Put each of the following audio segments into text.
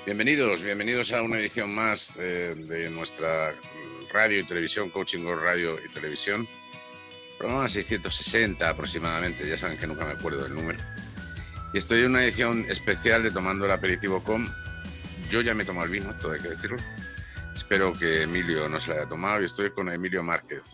Bienvenidos, bienvenidos a una edición más de nuestra radio y televisión, Coaching World Radio y Televisión. Programa 660 aproximadamente, ya saben que nunca me acuerdo del número. Y estoy en una edición especial de Tomando el Aperitivo con... Yo ya me he tomado el vino, todo hay que decirlo. Espero que Emilio no se lo haya tomado. Y estoy con Emilio Márquez,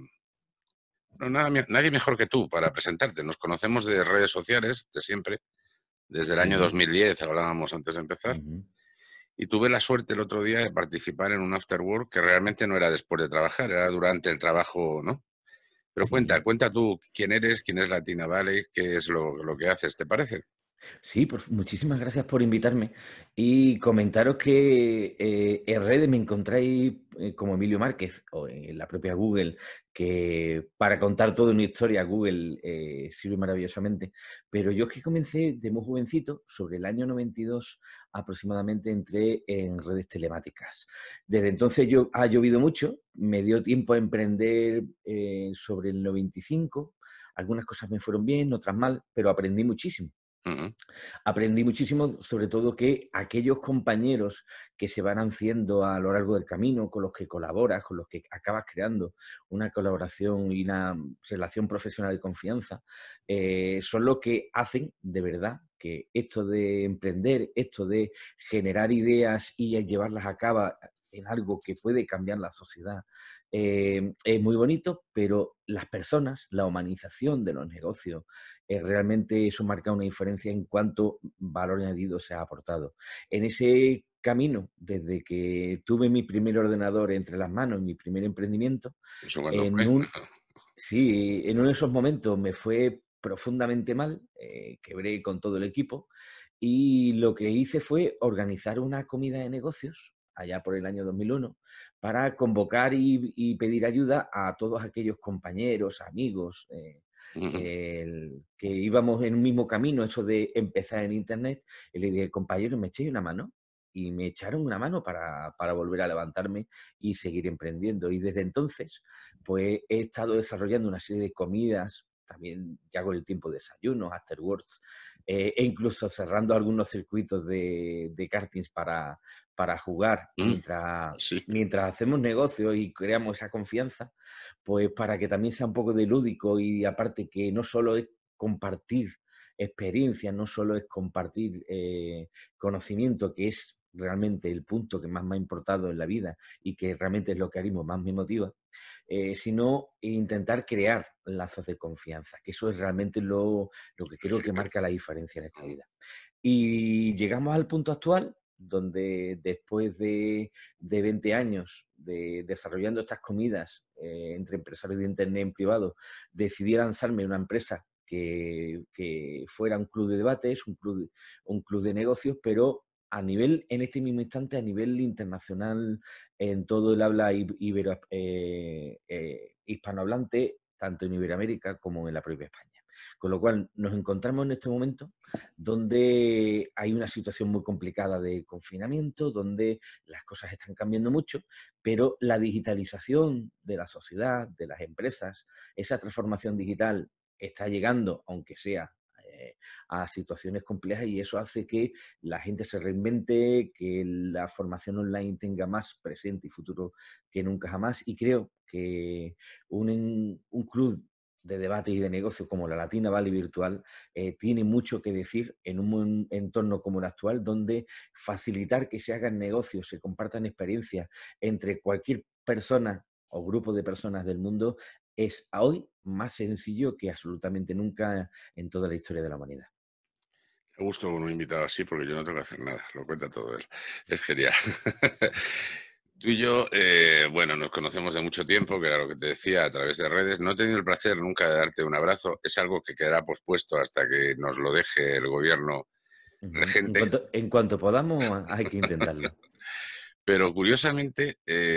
nadie mejor que tú para presentarte. Nos conocemos de redes sociales, de siempre, desde el año Sí. 2010, hablábamos antes de empezar. Y tuve la suerte el otro día de participar en un after work que realmente no era después de trabajar, era durante el trabajo, ¿no? Pero Sí. cuenta tú quién eres, quién es Latina Valley, qué es lo que haces, ¿te parece? Sí, pues muchísimas gracias por invitarme y comentaros que en redes me encontráis como Emilio Márquez o en la propia Google, que para contar toda una historia Google sirve maravillosamente, pero yo es que comencé de muy jovencito, sobre el año 92 aproximadamente entré en redes telemáticas. Desde entonces ha llovido mucho, me dio tiempo a emprender sobre el 95, algunas cosas me fueron bien, otras mal, pero aprendí muchísimo. Uh-huh. Aprendí muchísimo, sobre todo que aquellos compañeros que se van haciendo a lo largo del camino, con los que colaboras, con los que acabas creando una colaboración y una relación profesional de confianza, son los que hacen de verdad que esto de emprender, esto de generar ideas y llevarlas a cabo en algo que puede cambiar la sociedad, es muy bonito, pero las personas, la humanización de los negocios, realmente eso marca una diferencia en cuánto valor añadido se ha aportado. En ese camino, desde que tuve mi primer ordenador entre las manos, mi primer emprendimiento, ¿Eso cuándo en fue? en uno de esos momentos me fue profundamente mal, quebré con todo el equipo y lo que hice fue organizar una comida de negocios allá por el año 2001 para convocar y pedir ayuda a todos aquellos compañeros, amigos, Uh-huh. que íbamos en un mismo camino, eso de empezar en Internet, y le dije, compañero, ¿me echéis una mano? Y me echaron una mano para volver a levantarme y seguir emprendiendo. Y desde entonces, pues he estado desarrollando una serie de comidas, también ya con el tiempo desayunos, afterworks, e incluso cerrando algunos circuitos de kartings para jugar Sí. mientras hacemos negocios y creamos esa confianza, pues para que también sea un poco de lúdico y aparte que no solo es compartir experiencias, no solo es compartir conocimiento, que es realmente el punto que más me ha importado en la vida y que realmente es lo que ahora mismo más me motiva, sino intentar crear lazos de confianza, que eso es realmente lo que creo que marca la diferencia en esta vida. Y llegamos al punto actual donde después de 20 años desarrollando estas comidas entre empresarios de Internet en privado, decidí lanzarme una empresa que fuera un club de debates, un club de negocios, pero a nivel, en este mismo instante, a nivel internacional, en todo el habla hispanohablante, tanto en Iberoamérica como en la propia España. Con lo cual, nos encontramos en este momento donde hay una situación muy complicada de confinamiento, donde las cosas están cambiando mucho, pero la digitalización de la sociedad, de las empresas, esa transformación digital está llegando, aunque sea a situaciones complejas, y eso hace que la gente se reinvente, que la formación online tenga más presente y futuro que nunca jamás. Y creo que un club de debate y de negocio como la Latina Valley Virtual tiene mucho que decir en un entorno como el actual, donde facilitar que se hagan negocios, se compartan experiencias entre cualquier persona o grupo de personas del mundo es a hoy más sencillo que absolutamente nunca en toda la historia de la humanidad. Me gusto con un invitado así porque yo no tengo que hacer nada, lo cuenta todo él. Es genial. Tú y yo, bueno, nos conocemos de mucho tiempo, que era lo que te decía, a través de redes. No he tenido el placer nunca de darte un abrazo. Es algo que quedará pospuesto hasta que nos lo deje el gobierno Ujú. regente. En cuanto podamos, hay que intentarlo. Pero curiosamente,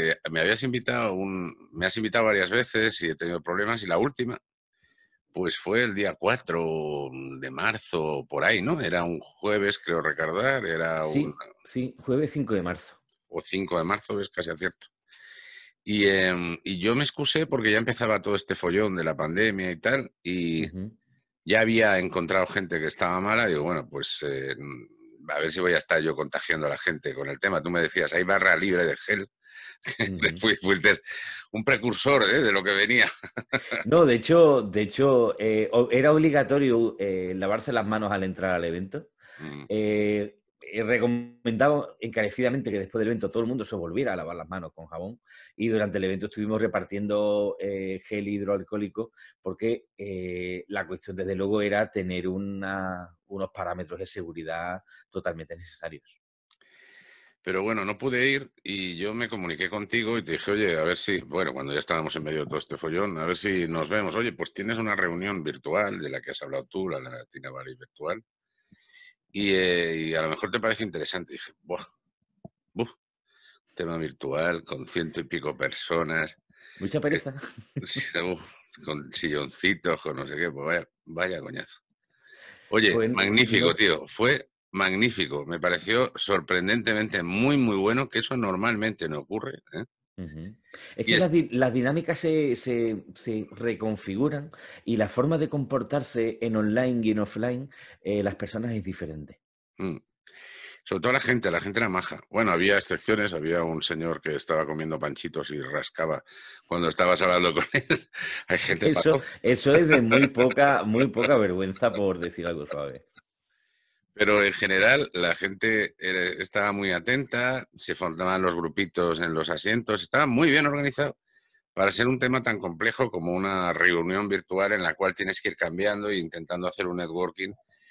me has invitado varias veces y he tenido problemas. Y la última, pues fue el día 4 de marzo, por ahí, ¿no? Era un jueves, creo recordar, Sí, sí, jueves 5 de marzo. o 5 de marzo, es casi acierto. Y yo me excusé porque ya empezaba todo este follón de la pandemia y tal, y Ujú. ya había encontrado gente que estaba mala. Digo, bueno, pues a ver si voy a estar yo contagiando a la gente con el tema. Tú me decías, hay barra libre de gel. Ujú. Fuiste un precursor, de lo que venía. No, de hecho era obligatorio lavarse las manos al entrar al evento. Mm. He recomendado encarecidamente que después del evento todo el mundo se volviera a lavar las manos con jabón y durante el evento estuvimos repartiendo gel hidroalcohólico porque la cuestión desde luego era tener unos parámetros de seguridad totalmente necesarios. Pero bueno, no pude ir y yo me comuniqué contigo y te dije, oye, a ver si, bueno, cuando ya estábamos en medio de todo este follón, a ver si nos vemos. Oye, pues tienes una reunión virtual de la que has hablado tú, la Latina Valley virtual, y a lo mejor te parece interesante. Y dije, buah, buf, tema virtual con ciento y pico personas, Mucha eh, pereza. uf, con silloncitos, con no sé qué, pues vaya coñazo. Oye, Pues magnífico, no, tío. Fue magnífico. Me pareció sorprendentemente muy, muy bueno, que eso normalmente no ocurre, ¿eh? ujú. Es Y que es, las dinámicas se reconfiguran y la forma de comportarse en online y en offline, las personas es diferente. mm, sobre todo la gente era maja. Bueno, había excepciones, había un señor que estaba comiendo panchitos y rascaba cuando estabas hablando con él. Hay gente Eso, pato. eso es de muy poca vergüenza, por decir algo suave. Pero en general la gente estaba muy atenta, se formaban los grupitos en los asientos, estaba muy bien organizado para ser un tema tan complejo como una reunión virtual en la cual tienes que ir cambiando e intentando hacer un networking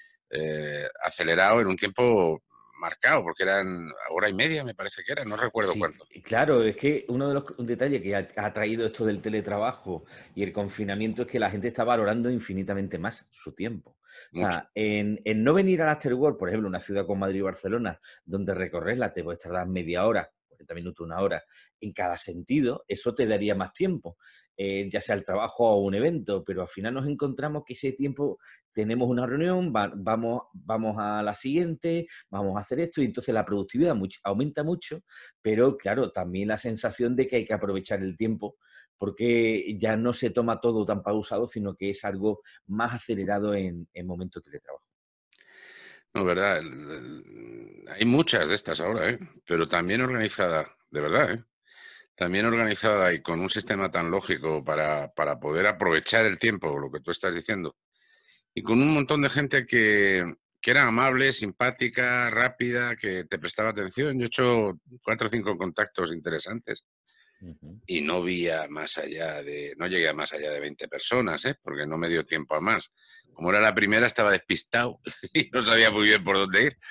acelerado en un tiempo marcado, porque eran hora y media, me parece que era, no recuerdo Sí, cuánto. claro, es que un detalle que ha traído esto del teletrabajo y el confinamiento es que la gente está valorando infinitamente más su tiempo. O Mucho. sea, en no venir al Afterworld, por ejemplo, una ciudad como Madrid y Barcelona, donde recorrerla te puedes tardar media hora, 40 minutos, una hora, en cada sentido, eso te daría más tiempo, ya sea el trabajo o un evento, pero al final nos encontramos que ese tiempo tenemos una reunión, vamos a la siguiente, vamos a hacer esto, y entonces la productividad aumenta mucho, pero claro, también la sensación de que hay que aprovechar el tiempo porque ya no se toma todo tan pausado, sino que es algo más acelerado en momentos de teletrabajo. No, verdad, hay muchas de estas ahora, ¿eh? Pero también organizada, de verdad, ¿eh? También organizada y con un sistema tan lógico para poder aprovechar el tiempo, lo que tú estás diciendo. Y con un montón de gente que era amable, simpática, rápida, que te prestaba atención. Yo he hecho 4 o 5 contactos interesantes Ujú. y no llegué a más allá de 20 personas, ¿eh? Porque no me dio tiempo a más. Como era la primera, estaba despistado y no sabía muy bien por dónde ir.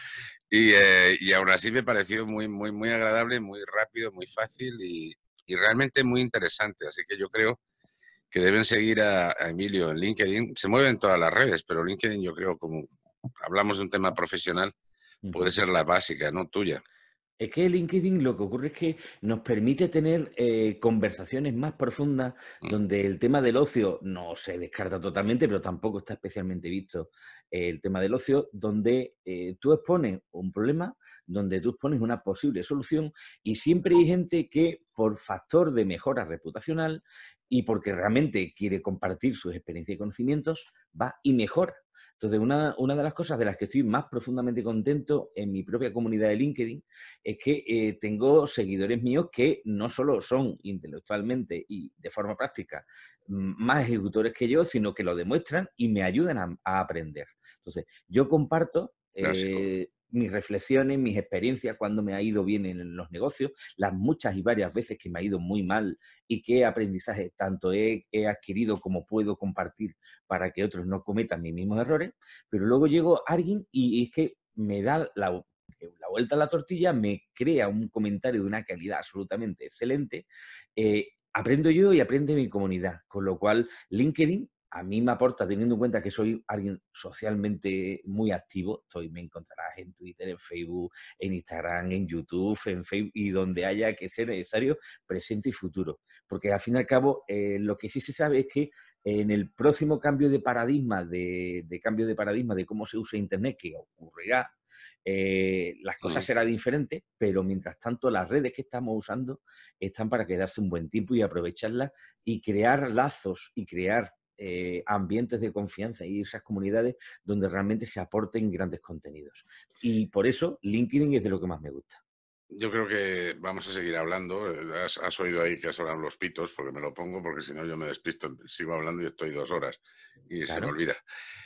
Y aún así me pareció muy, muy, muy agradable, muy rápido, muy fácil y realmente muy interesante. Así que yo creo que deben seguir a Emilio en LinkedIn. Se mueve en todas las redes, pero LinkedIn yo creo, como hablamos de un tema profesional, puede Ujú. ser la básica, ¿no? Tuya. Es que LinkedIn lo que ocurre es que nos permite tener conversaciones más profundas Mm, donde el tema del ocio no se descarta totalmente, pero tampoco está especialmente visto el tema del ocio, donde tú expones un problema, donde tú expones una posible solución y siempre hay gente que por factor de mejora reputacional y porque realmente quiere compartir sus experiencias y conocimientos, va y mejora. Entonces, una de las cosas de las que estoy más profundamente contento en mi propia comunidad de LinkedIn es que tengo seguidores míos que no solo son intelectualmente y de forma práctica más ejecutores que yo, sino que lo demuestran y me ayudan a aprender. Entonces, yo comparto clásico. mis reflexiones, mis experiencias cuando me ha ido bien en los negocios, las muchas y varias veces que me ha ido muy mal y qué aprendizaje tanto he adquirido como puedo compartir para que otros no cometan mis mismos errores, pero luego llego a alguien y es que me da la vuelta a la tortilla, me crea un comentario de una calidad absolutamente excelente, aprendo yo y aprende mi comunidad, con lo cual LinkedIn a mí me aporta, teniendo en cuenta que soy alguien socialmente muy activo, me encontrarás en Twitter, en Facebook, en Instagram, en YouTube, en Facebook y donde haya que ser necesario, presente y futuro. Porque al fin y al cabo, lo que sí se sabe es que en el próximo cambio de paradigma, de cambio de paradigma de cómo se usa Internet, que ocurrirá, las cosas Mm. serán diferentes, pero mientras tanto las redes que estamos usando están para quedarse un buen tiempo y aprovecharlas y crear lazos y crear ambientes de confianza y esas comunidades donde realmente se aporten grandes contenidos. Y por eso LinkedIn es de lo que más me gusta. Yo creo que vamos a seguir hablando. Has oído ahí que sonan los pitos, porque me lo pongo, porque si no yo me despisto, sigo hablando y estoy 2 horas y se me olvida.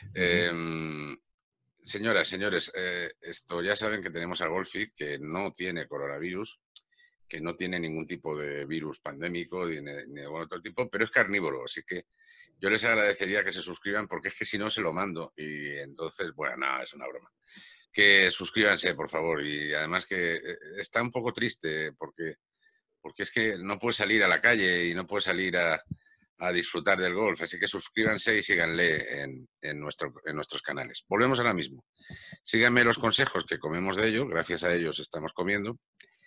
Señoras, señores, esto ya saben que tenemos a Golfit, que no tiene coronavirus, que no tiene ningún tipo de virus pandémico ni de otro tipo, pero es carnívoro, así que yo les agradecería que se suscriban, porque es que si no se lo mando y entonces, bueno, no, es una broma. Que suscríbanse, por favor, y además que está un poco triste porque es que no puede salir a la calle y no puede salir a disfrutar del golf, así que suscríbanse y síganle en nuestros canales. Volvemos ahora mismo. Síganme los consejos, que comemos de ello, gracias a ellos estamos comiendo,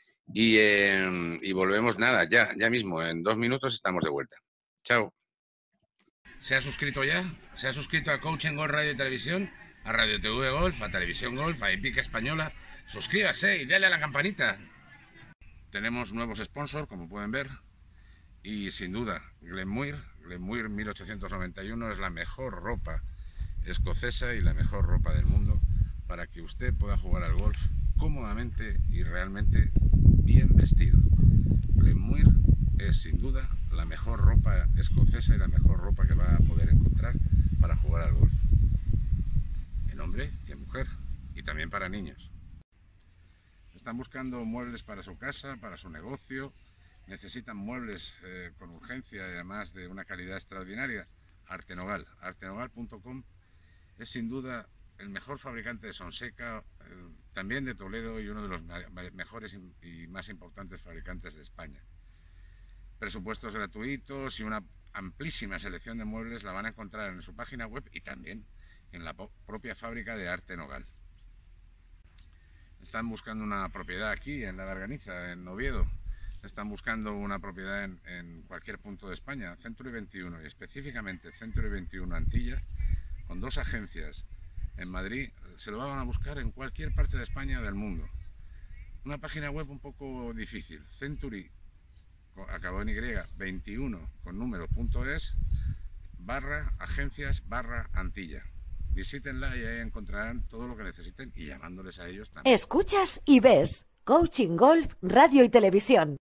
y volvemos nada, ya mismo, en 2 minutos estamos de vuelta. Chao. ¿Se ha suscrito ya? ¿Se ha suscrito a Coaching Golf Radio y Televisión? A Radio TV Golf, a Televisión Golf, a Epica Española. Suscríbase y dale a la campanita. Tenemos nuevos sponsors, como pueden ver. Y sin duda, Glenmuir 1891 es la mejor ropa escocesa y la mejor ropa del mundo para que usted pueda jugar al golf cómodamente y realmente bien vestido. Glenmuir es sin duda la mejor ropa escocesa y la mejor ropa que va a poder encontrar para jugar al golf. En hombre y en mujer, y también para niños. Están buscando muebles para su casa, para su negocio, necesitan muebles con urgencia y además de una calidad extraordinaria. Artenogal, artenogal.com es sin duda el mejor fabricante de Sonseca, también de Toledo, y uno de los mejores y más importantes fabricantes de España. Presupuestos gratuitos y una amplísima selección de muebles la van a encontrar en su página web y también en la propia fábrica de Artenogal. Están buscando una propiedad aquí en La Garganiza, en Oviedo. Están buscando una propiedad en cualquier punto de España, Century 21 y específicamente Century 21 Antilla, con 2 agencias en Madrid. Se lo van a buscar en cualquier parte de España o del mundo. Una página web un poco difícil, Century, acabado en Y, 21 con número.es, /agencias/Antilla. Visítenla y ahí encontrarán todo lo que necesiten y llamándoles a ellos también. Escuchas y ves Coaching Golf, Radio y Televisión.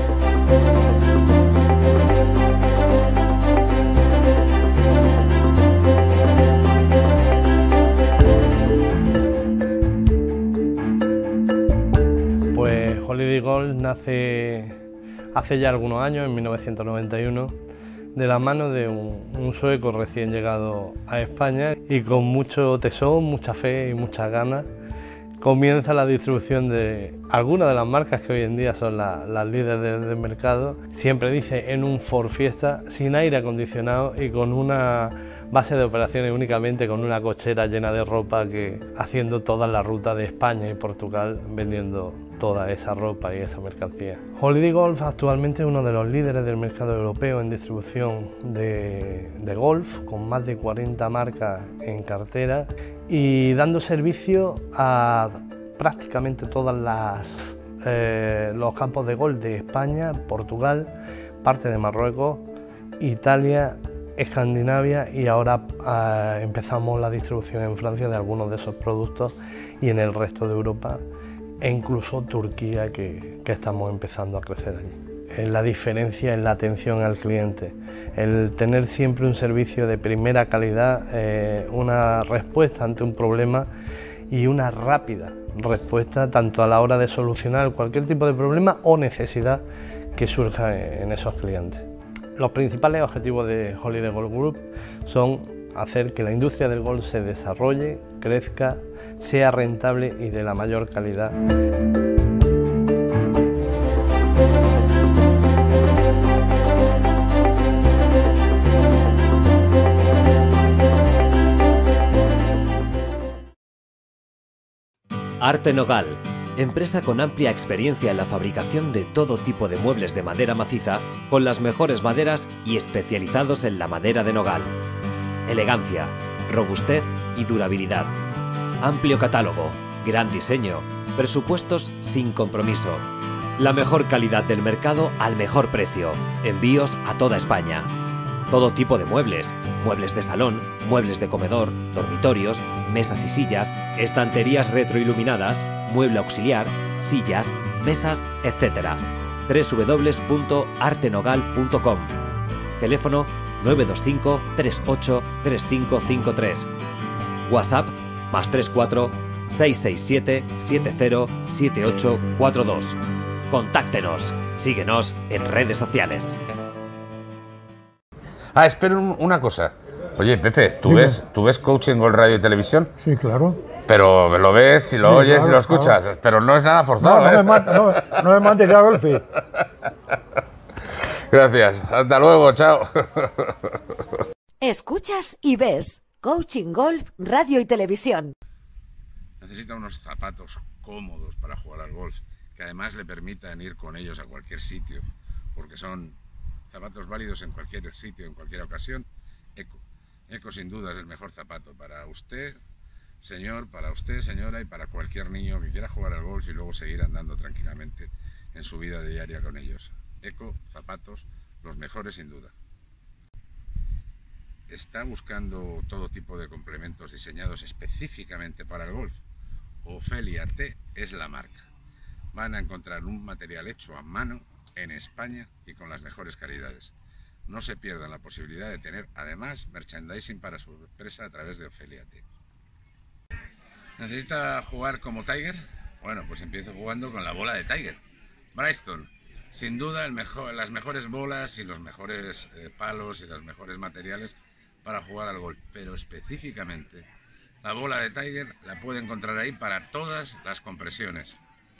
Pues Holiday Golf nace hace ya algunos años, en 1991, de la mano de un sueco recién llegado a España y con mucho tesón, mucha fe y muchas ganas comienza la distribución de algunas de las marcas que hoy en día son las líderes del mercado. Siempre dice en un Ford Fiesta, sin aire acondicionado y con una base de operaciones únicamente con una cochera llena de ropa, que haciendo toda la ruta de España y Portugal vendiendo toda esa ropa y esa mercancía. Holiday Golf actualmente es uno de los líderes del mercado europeo en distribución de golf, con más de 40 marcas en cartera y dando servicio a prácticamente todos los campos de golf de España, Portugal, parte de Marruecos, Italia, Escandinavia, y ahora empezamos la distribución en Francia de algunos de esos productos y en el resto de Europa e incluso Turquía, que estamos empezando a crecer allí. La diferencia es la atención al cliente, el tener siempre un servicio de primera calidad, una respuesta ante un problema y una rápida respuesta tanto a la hora de solucionar cualquier tipo de problema o necesidad que surja en esos clientes. Los principales objetivos de Holiday Golf Group son hacer que la industria del golf se desarrolle, crezca, sea rentable y de la mayor calidad. Artenogal, empresa con amplia experiencia en la fabricación de todo tipo de muebles de madera maciza, con las mejores maderas y especializados en la madera de nogal. Elegancia, robustez y durabilidad. Amplio catálogo, gran diseño, presupuestos sin compromiso. La mejor calidad del mercado al mejor precio. Envíos a toda España. Todo tipo de muebles, muebles de salón, muebles de comedor, dormitorios, mesas y sillas, estanterías retroiluminadas, mueble auxiliar, sillas, mesas, etc. www.artenogal.com. Teléfono 925 38 3553. WhatsApp +34 667 70 7842. Contáctenos. Síguenos en redes sociales. Espera una cosa. Oye, Pepe, ¿tú Dime. ves Coaching Gold Radio y Televisión? Sí, claro. Pero lo ves y lo Sí, oyes claro, y lo escuchas, claro. pero no es nada forzado, No, no me mandes ya golfi. Gracias. Hasta luego, chao. Escuchas y ves Coaching Golf Radio y Televisión. Necesita unos zapatos cómodos para jugar al golf, que además le permitan ir con ellos a cualquier sitio, porque son zapatos válidos en cualquier sitio, en cualquier ocasión. Eco. Eco sin duda es el mejor zapato para usted, señor, para usted, señora, y para cualquier niño que quiera jugar al golf y luego seguir andando tranquilamente en su vida diaria con ellos. Eco, zapatos, los mejores sin duda. ¿Está buscando todo tipo de complementos diseñados específicamente para el golf? Ofelia T es la marca. Van a encontrar un material hecho a mano en España y con las mejores calidades. No se pierdan la posibilidad de tener además merchandising para su empresa a través de Ofelia T. ¿Necesita jugar como Tiger? Bueno, pues empiece jugando con la bola de Tiger. Bristol, sin duda las mejores bolas y los mejores palos y los mejores materiales para jugar al golf, pero específicamente la bola de Tiger la puede encontrar ahí para todas las compresiones.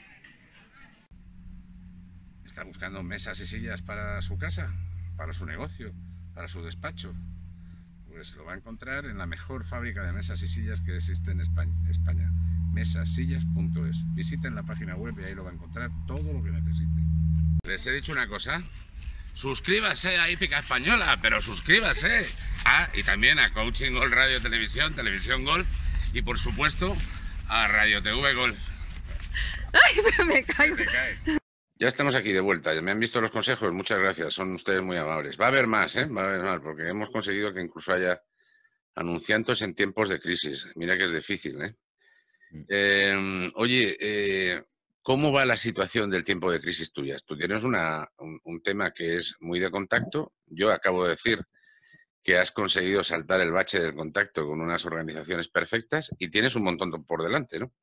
¿Está buscando mesas y sillas para su casa, para su negocio, para su despacho? Pues lo va a encontrar en la mejor fábrica de mesas y sillas que existe en España, mesasillas.es. Visiten la página web y ahí lo va a encontrar todo lo que necesite. Les he dicho una cosa, suscríbase a Hípica Española, pero suscríbase. Y también a Coaching Golf Radio Televisión, Televisión Golf y por supuesto a Radio TV Golf. Ay, pero me caigo. Te caes. Ya estamos aquí de vuelta, ya me han visto los consejos, muchas gracias, son ustedes muy amables. Va a haber más, va a haber más, porque hemos conseguido que incluso haya anunciantes en tiempos de crisis. Mira que es difícil, Oye, ¿cómo va la situación del tiempo de crisis tuyas? Tú tienes un tema que es muy de contacto. Yo acabo de decir que has conseguido saltar el bache del contacto con unas organizaciones perfectas y tienes un montón por delante, ¿no?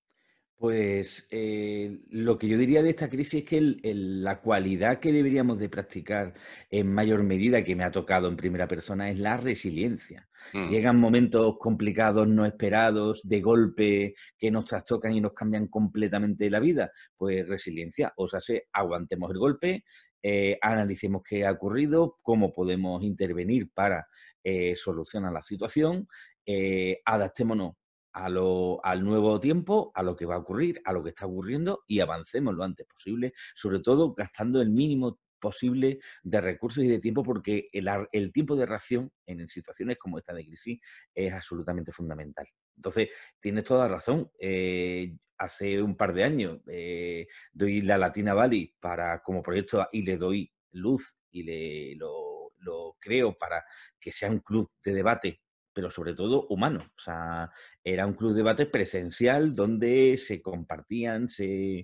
Pues lo que yo diría de esta crisis es que la cualidad que deberíamos de practicar en mayor medida, que me ha tocado en primera persona, es la resiliencia. Llegan momentos complicados, no esperados, de golpe, que nos trastocan y nos cambian completamente la vida. Pues resiliencia, o sea, aguantemos el golpe, analicemos qué ha ocurrido, cómo podemos intervenir para solucionar la situación, adaptémonos al nuevo tiempo, a lo que va a ocurrir, a lo que está ocurriendo y avancemos lo antes posible, sobre todo gastando el mínimo posible de recursos y de tiempo, porque el tiempo de reacción en situaciones como esta de crisis es absolutamente fundamental. Entonces, tienes toda la razón. Hace un par de años doy la Latina Valley como proyecto y le doy luz y lo creo para que sea un club de debate, pero sobre todo humano. O sea, era un club de debate presencial donde se compartían, se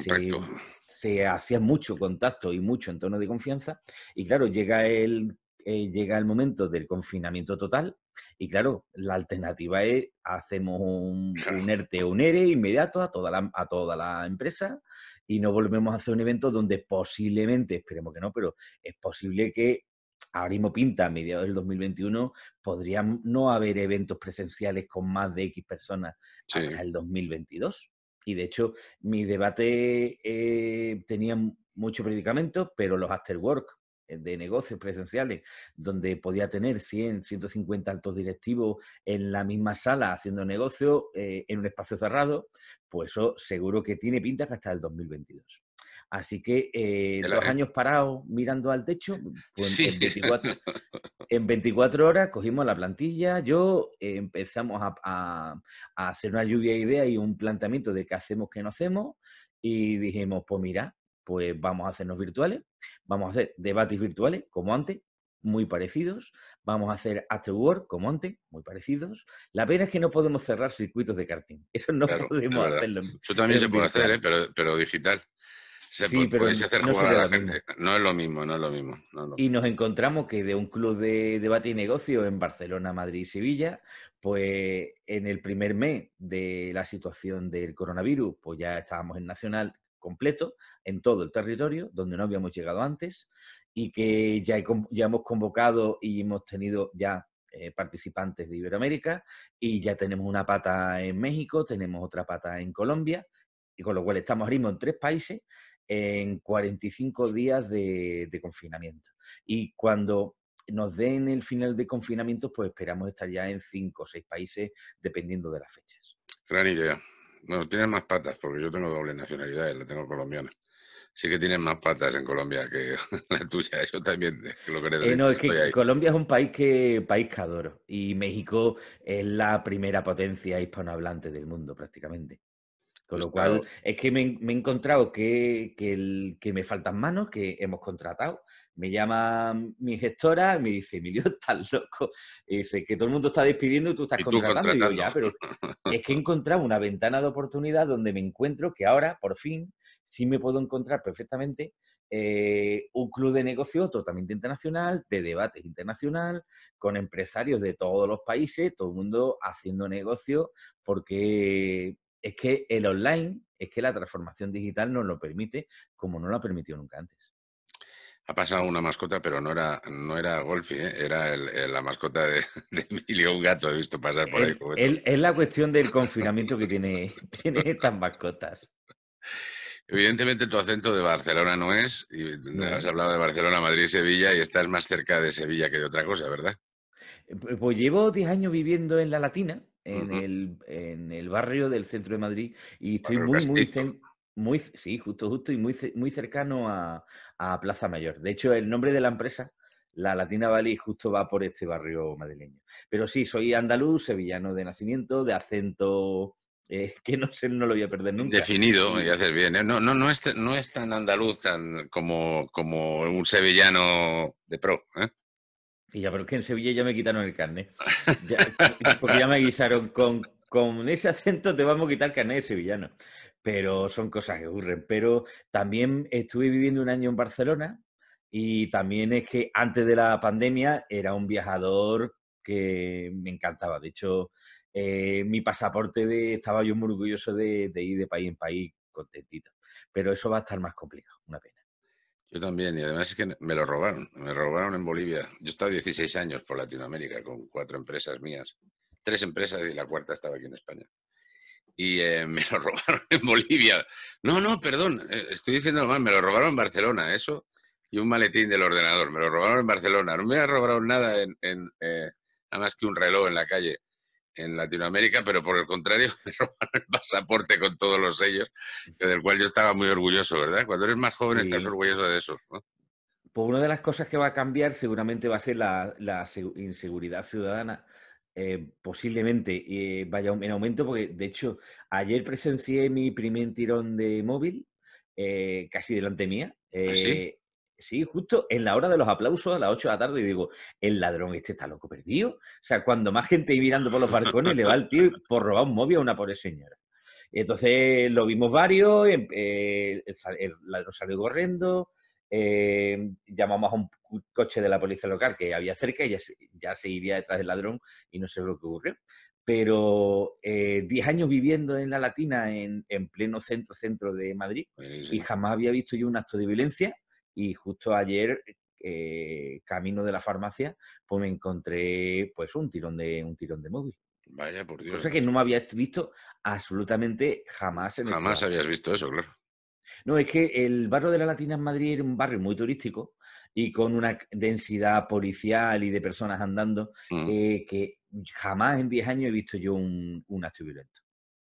hacía mucho contacto y mucho entorno de confianza. Y claro, llega el momento del confinamiento total y claro, la alternativa es hacemos un ERTE o un ERE inmediato a toda la empresa y no volvemos a hacer un evento donde posiblemente, esperemos que no, pero es posible que ahora mismo pinta, a mediados del 2021, podrían no haber eventos presenciales con más de X personas hasta el 2022. Y de hecho, mi debate tenía mucho predicamento, pero los afterwork de negocios presenciales, donde podía tener 100, 150 altos directivos en la misma sala haciendo negocio en un espacio cerrado, pues eso seguro que tiene pinta que hasta el 2022. Así que 2 años parados mirando al techo, pues Sí. en 24 horas cogimos la plantilla, empezamos a hacer una lluvia de ideas y un planteamiento de qué hacemos, qué no hacemos, y dijimos, pues mira, pues vamos a hacernos virtuales, vamos a hacer debates virtuales, como antes, muy parecidos. Vamos a hacer after work, como antes, muy parecidos. La pena es que no podemos cerrar circuitos de karting. Eso no Claro, es podemos verdad. hacerlo Eso también se en puede hacer, virtual. pero digital. O sea, Sí, pero podéis hacer no jugar a sería la lo mismo. gente. No es lo mismo, no es lo mismo. No. Y nos encontramos que de un club de debate y negocio en Barcelona, Madrid y Sevilla, pues en el primer mes de la situación del coronavirus, pues ya estábamos en nacional completo, en todo el territorio, donde no habíamos llegado antes, y que ya hemos convocado y hemos tenido ya participantes de Iberoamérica, y ya tenemos una pata en México, tenemos otra pata en Colombia, y con lo cual estamos ahora mismo en 3 países en 45 días de confinamiento. Y cuando nos den el final de confinamiento, pues esperamos estar ya en 5 o 6 países, dependiendo de las fechas. Gran idea. Bueno, tienes más patas, porque yo tengo doble nacionalidad, la tengo colombiana. Sí que tienes más patas en Colombia que la tuya. Eso también lo que No, necesites, es estoy que ahí. Colombia es un país que adoro, y México es la primera potencia hispanohablante del mundo, prácticamente. Yo Con he lo cual, estado- es que me he encontrado que me faltan manos, que hemos contratado. Me llama mi gestora y me dice, Emilio, estás loco. Y dice que todo el mundo está despidiendo y tú estás Y tú contratando. Y digo, contratando. ya, pero es que he encontrado una ventana de oportunidad donde me encuentro que ahora, por fin, sí me puedo encontrar perfectamente un club de negocio totalmente internacional, de debate internacional, con empresarios de todos los países, todo el mundo haciendo negocio, porque es que el online, es que la transformación digital nos lo permite como no lo ha permitido nunca antes. Ha pasado una mascota, pero no era Golfi, ¿eh? Era la mascota de Emilio, un gato he visto pasar por ahí. Es la cuestión del confinamiento que tiene estas mascotas. Evidentemente tu acento de Barcelona no es, y has No. hablado de Barcelona, Madrid y Sevilla, y estás más cerca de Sevilla que de otra cosa, ¿verdad? Pues llevo 10 años viviendo en La Latina, Ujú. en el barrio del centro de Madrid, y estoy Barrio muy, muy, Castizo. sí, justo, y muy cercano a Plaza Mayor. De hecho, el nombre de la empresa, La Latina Valley, justo va por este barrio madrileño. Pero sí, soy andaluz, sevillano de nacimiento, de acento que no lo voy a perder nunca. Definido, y Y, haces bien, ¿eh? No es tan andaluz como un sevillano de pro, ¿eh? Y ya, pero es que en Sevilla ya me quitaron el carnet. Porque ya me guisaron con ese acento te vamos a quitar el carnet de sevillano. Pero son cosas que ocurren. Pero también estuve viviendo un año en Barcelona y también es que antes de la pandemia era un viajador que me encantaba. De hecho, mi pasaporte estaba yo muy orgulloso de ir de país en país contentito. Pero eso va a estar más complicado, una pena. Yo también, y además es que me robaron en Bolivia. Yo he estado 16 años por Latinoamérica con 4 empresas mías, 3 empresas y la cuarta estaba aquí en España. Y me lo robaron en Bolivia. No, perdón, estoy diciendo mal, me lo robaron en Barcelona, eso, y un maletín del ordenador, me lo robaron en Barcelona. No me robaron nada nada más que un reloj en la calle en Latinoamérica, pero por el contrario me robaron el pasaporte con todos los sellos, del cual yo estaba muy orgulloso, ¿verdad? Cuando eres más joven estás Sí. orgulloso de eso, ¿no? Pues una de las cosas que va a cambiar seguramente va a ser la inseguridad ciudadana. Posiblemente vaya en aumento, porque de hecho ayer presencié mi primer tirón de móvil casi delante mía. ¿Así? Sí, justo en la hora de los aplausos a las 8 de la tarde, y digo, el ladrón este está loco perdido. O sea, cuando más gente iba mirando por los balcones, le va el tío por robar un móvil a una pobre señora. Entonces lo vimos varios, el ladrón salió corriendo, llamamos a un coche de la policía local que había cerca y ya se iría detrás del ladrón y no sé lo que ocurrió. Pero 10 años viviendo en La Latina, en pleno centro de Madrid, y Sí. jamás había visto yo un acto de violencia, y justo ayer, camino de la farmacia, pues me encontré pues un tirón de móvil. Vaya, por Dios, Cosa que no me había visto absolutamente jamás en este jamás barrio. habías visto eso, claro. No, es que el barrio de La Latina en Madrid era un barrio muy turístico y con una densidad policial y de personas andando Mm. que jamás en 10 años he visto yo un acto violento.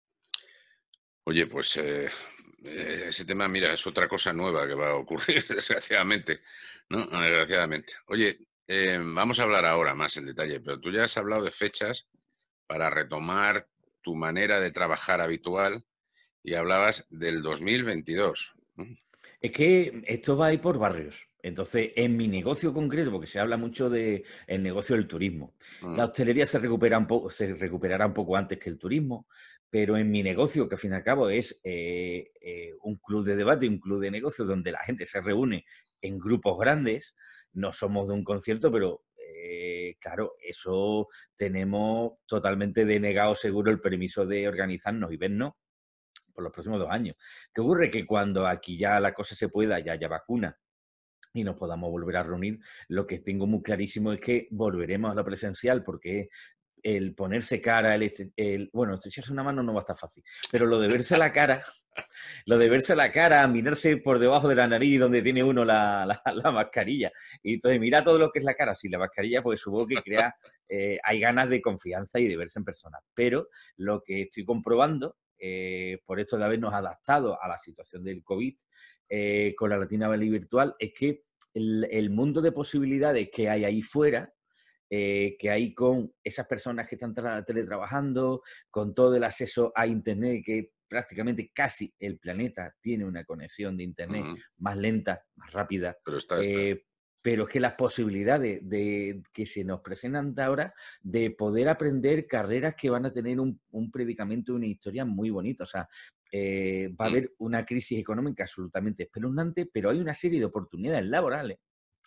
Oye, pues ese tema, mira, es otra cosa nueva que va a ocurrir, desgraciadamente, ¿no? Desgraciadamente. Oye, vamos a hablar ahora más en detalle, pero tú ya has hablado de fechas para retomar tu manera de trabajar habitual y hablabas del 2022, ¿no? Es que esto va a ir por barrios. Entonces, en mi negocio concreto, porque se habla mucho del negocio del turismo, Mm. la hostelería se recuperará un poco antes que el turismo, pero en mi negocio, que al fin y al cabo es un club de debate, un club de negocios donde la gente se reúne en grupos grandes, no somos de un concierto, pero claro, eso tenemos totalmente denegado seguro el permiso de organizarnos y vernos por los próximos 2 años. ¿Qué ocurre? Que cuando aquí ya la cosa se pueda, ya haya vacuna y nos podamos volver a reunir, lo que tengo muy clarísimo es que volveremos a lo presencial, porque el ponerse cara, bueno, estrecharse una mano no va a estar fácil, pero lo de verse la cara, mirarse por debajo de la nariz donde tiene uno la mascarilla, y entonces mira todo lo que es la cara sin la mascarilla, pues supongo que crea, hay ganas de confianza y de verse en persona. Pero lo que estoy comprobando, por esto de habernos adaptado a la situación del COVID, con la Latina Valley virtual, es que el mundo de posibilidades que hay ahí fuera, que hay con esas personas que están teletrabajando, con todo el acceso a Internet, que prácticamente casi el planeta tiene una conexión de Internet más lenta, más rápida. Pero pero es que las posibilidades de que se nos presentan ahora de poder aprender carreras que van a tener un predicamento y una historia muy bonita. O sea, va a haber una crisis económica absolutamente espeluznante, pero hay una serie de oportunidades laborales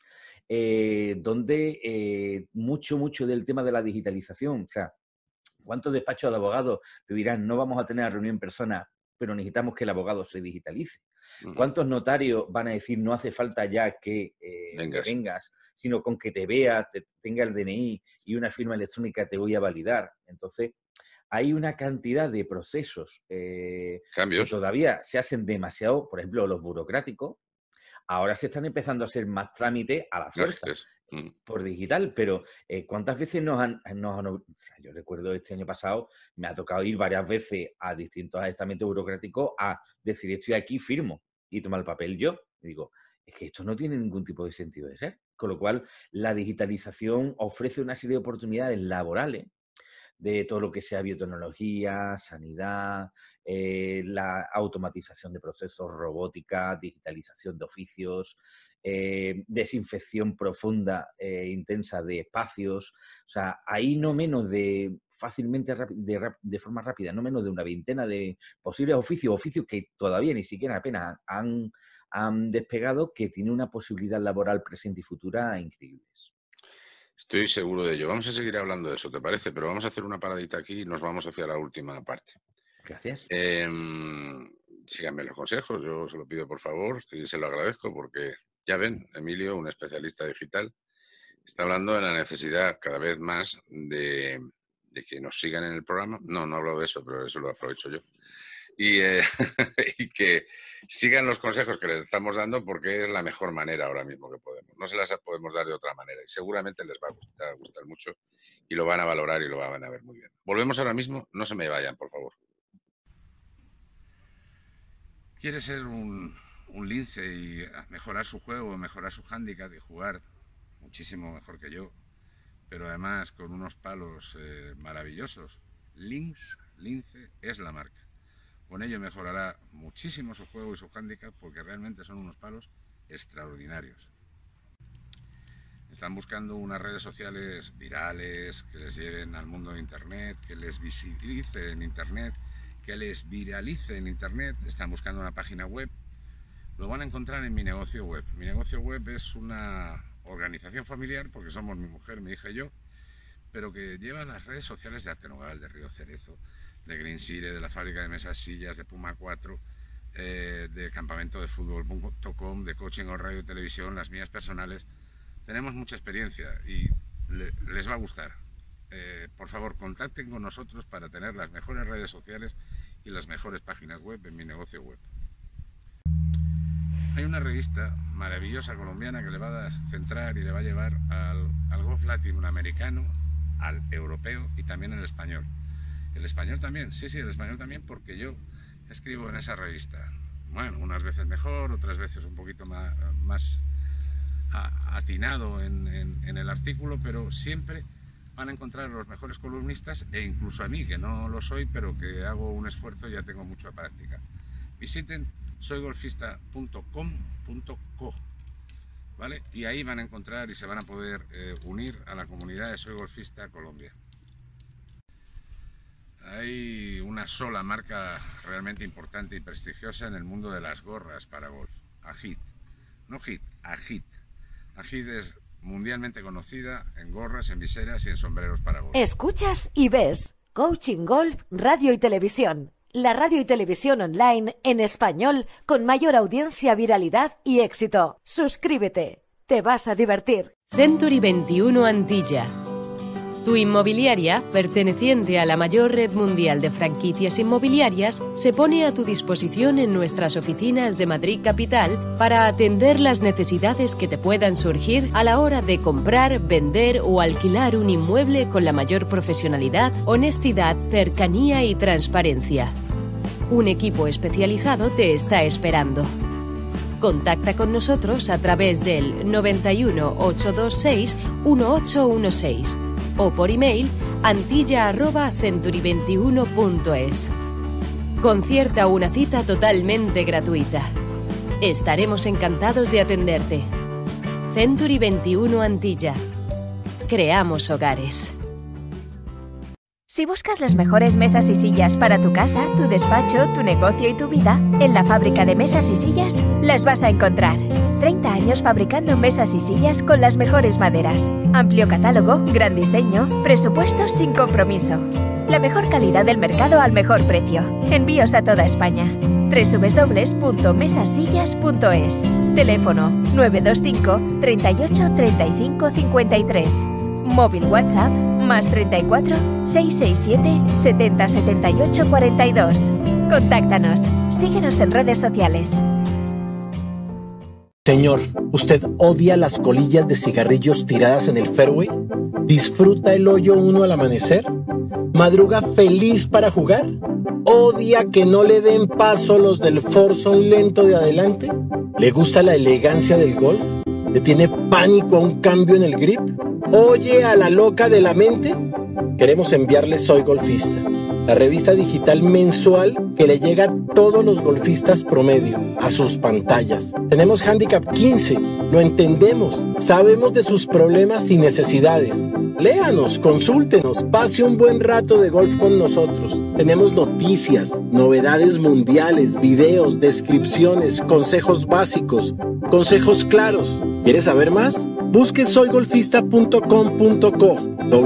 donde mucho del tema de la digitalización, o sea, ¿cuántos despachos de abogados te dirán no vamos a tener reunión en persona, pero necesitamos que el abogado se digitalice? ¿Cuántos notarios van a decir no hace falta ya que vengas, sino con que te vea, tenga el DNI y una firma electrónica te voy a validar? Entonces, hay una cantidad de procesos que todavía se hacen demasiado, por ejemplo, los burocráticos. Ahora se están empezando a hacer más trámites a la fuerza por digital, pero ¿cuántas veces nos han o sea, yo recuerdo este año pasado, me ha tocado ir varias veces a distintos estamentos burocráticos a decir estoy aquí, firmo y tomar el papel yo. Y digo, es que esto no tiene ningún tipo de sentido de ser. Con lo cual, la digitalización ofrece una serie de oportunidades laborales de todo lo que sea biotecnología, sanidad, la automatización de procesos, robótica, digitalización de oficios, desinfección profunda e intensa de espacios. O sea, ahí no menos de fácilmente, de forma rápida, no menos de una veintena de posibles oficios que todavía ni siquiera apenas han despegado, que tienen una posibilidad laboral presente y futura increíbles. Estoy seguro de ello. Vamos a seguir hablando de eso, ¿te parece? Pero vamos a hacer una paradita aquí y nos vamos hacia la última parte. Gracias. Síganme los consejos, yo se lo pido por favor y se lo agradezco porque ya ven, Emilio, un especialista digital, está hablando de la necesidad cada vez más de que nos sigan en el programa. No hablo de eso, pero eso lo aprovecho yo. Y que sigan los consejos que les estamos dando porque es la mejor manera ahora mismo que podemos. No se las podemos dar de otra manera y seguramente les va a gustar mucho y lo van a valorar y lo van a ver muy bien. Volvemos ahora mismo, no se me vayan, por favor. ¿Quieres ser un lince y mejorar su juego, mejorar su hándicap y jugar muchísimo mejor que yo, pero además con unos palos maravillosos? Lince es la marca. Con ello mejorará muchísimo su juego y su hándicap porque realmente son unos palos extraordinarios. Están buscando unas redes sociales virales que les lleven al mundo de Internet, que les visibilice en Internet, que les viralice en Internet. Están buscando una página web. Lo van a encontrar en Mi Negocio Web. Mi Negocio Web es una organización familiar, porque somos mi mujer, mi hija y yo, pero que lleva las redes sociales de Arte Nogal, de Río Cerezo, de Green Sire, de la fábrica de mesas sillas, de Puma 4, de campamento de fútbol.com, de Coaching Gold Radio y Televisión, las mías personales. Tenemos mucha experiencia y les va a gustar. Por favor, contacten con nosotros para tener las mejores redes sociales y las mejores páginas web en Mi Negocio Web. Hay una revista maravillosa colombiana que le va a centrar y le va a llevar al golf latinoamericano, al europeo y también al español. El español también, sí, el español también, porque yo escribo en esa revista. Bueno, unas veces mejor, otras veces un poquito más atinado en el artículo, pero siempre van a encontrar a los mejores columnistas e incluso a mí, que no lo soy, pero que hago un esfuerzo y ya tengo mucha práctica. Visiten soygolfista.com.co ¿vale? Y ahí van a encontrar y se van a poder unir a la comunidad de Soy Golfista Colombia. Hay una sola marca realmente importante y prestigiosa en el mundo de las gorras para golf, Agit. No Hit, Agit. Agit es mundialmente conocida en gorras, en viseras y en sombreros para golf. Escuchas y ves Coaching Golf, Radio y Televisión. La radio y televisión online en español con mayor audiencia, viralidad y éxito. Suscríbete. Te vas a divertir. Century 21 Antilla. Tu inmobiliaria, perteneciente a la mayor red mundial de franquicias inmobiliarias, se pone a tu disposición en nuestras oficinas de Madrid Capital para atender las necesidades que te puedan surgir a la hora de comprar, vender o alquilar un inmueble con la mayor profesionalidad, honestidad, cercanía y transparencia. Un equipo especializado te está esperando. Contacta con nosotros a través del 91 826 1816 o por email antilla@century21.es. Concierta una cita totalmente gratuita. Estaremos encantados de atenderte. Century 21 Antilla. Creamos hogares. Si buscas las mejores mesas y sillas para tu casa, tu despacho, tu negocio y tu vida, en la fábrica de mesas y sillas las vas a encontrar. 30 años fabricando mesas y sillas con las mejores maderas. Amplio catálogo, gran diseño, presupuestos sin compromiso. La mejor calidad del mercado al mejor precio. Envíos a toda España. www.mesasillas.es. Teléfono 925 38 35 53. Móvil WhatsApp más 34 667 70 78 42. Contáctanos. Síguenos en redes sociales. Señor, ¿usted odia las colillas de cigarrillos tiradas en el fairway? ¿Disfruta el hoyo 1 al amanecer? ¿Madruga feliz para jugar? ¿Odia que no le den paso los del foursome lento de adelante? ¿Le gusta la elegancia del golf? ¿Le tiene pánico a un cambio en el grip? ¿Oye a la loca de la mente? Queremos enviarle Soy Golfista, la revista digital mensual que le llega a todos los golfistas promedio, a sus pantallas. Tenemos Handicap 15, lo entendemos, sabemos de sus problemas y necesidades. Léanos, consúltenos, pase un buen rato de golf con nosotros. Tenemos noticias, novedades mundiales, videos, descripciones, consejos básicos, consejos claros. ¿Quieres saber más? Busque soygolfista.com.co,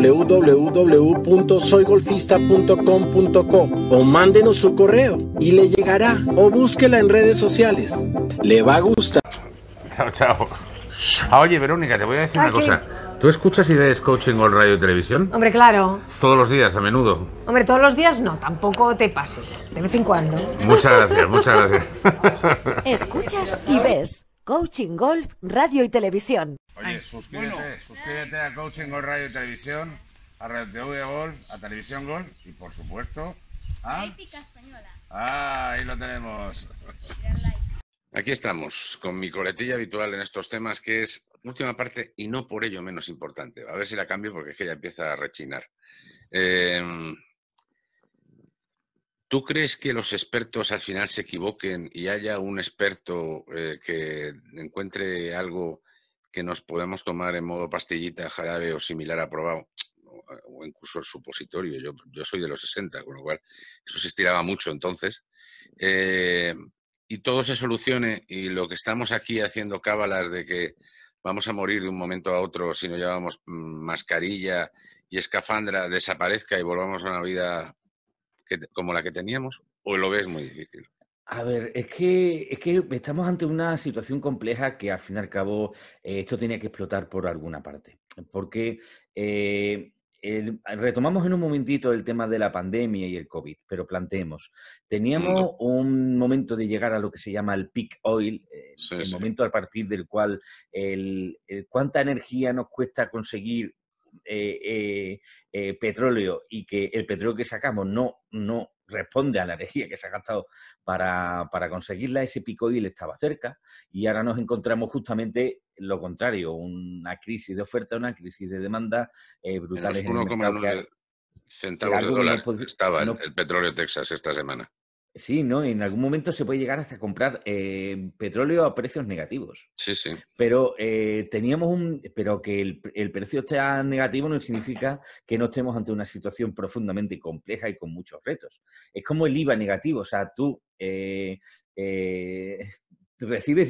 www.soygolfista.com.co o mándenos su correo y le llegará, o búsquela en redes sociales. Le va a gustar. Chao, chao. Oye, Verónica, te voy a decir una cosa. ¿Tú escuchas y ves Coaching Golf Radio y Televisión? Hombre, claro. Todos los días, a menudo. Hombre, todos los días no, tampoco te pases. De vez en cuando. Muchas gracias, muchas gracias. Escuchas y ves Coaching Golf, Radio y Televisión. Oye, suscríbete a Coaching Golf Radio y Televisión, a Radio TV Golf, a Televisión Golf y, por supuesto, a... Épica Española. Ah, ahí lo tenemos. Aquí estamos, con mi coletilla habitual en estos temas, que es última parte y no por ello menos importante. A ver si la cambio porque es que ya empieza a rechinar. ¿Tú crees que los expertos al final se equivoquen y haya un experto que encuentre algo que nos podemos tomar en modo pastillita, jarabe o similar aprobado, o incluso el supositorio? Yo soy de los 60, con lo cual eso se estiraba mucho entonces, y todo se solucione y lo que estamos aquí haciendo cábalas de que vamos a morir de un momento a otro si no llevamos mascarilla y escafandra desaparezca y volvamos a una vida como la que teníamos, o lo ves muy difícil? A ver, es que estamos ante una situación compleja que al fin y al cabo esto tenía que explotar por alguna parte. Porque retomamos en un momentito el tema de la pandemia y el COVID, pero planteemos, teníamos un momento de llegar a lo que se llama el peak oil, el momento a partir del cual cuánta energía nos cuesta conseguir petróleo y que el petróleo que sacamos no responde a la energía que se ha gastado para conseguirla. Ese pico oil estaba cerca y ahora nos encontramos justamente lo contrario, una crisis de oferta, una crisis de demanda brutales en el mercado. 1,9 centavos de dólar estaba el petróleo Texas esta semana. Sí, ¿no? En algún momento se puede llegar hasta comprar petróleo a precios negativos. Sí, sí. Pero pero que el precio esté negativo no significa que no estemos ante una situación profundamente compleja y con muchos retos. Es como el IVA negativo, o sea, tú recibes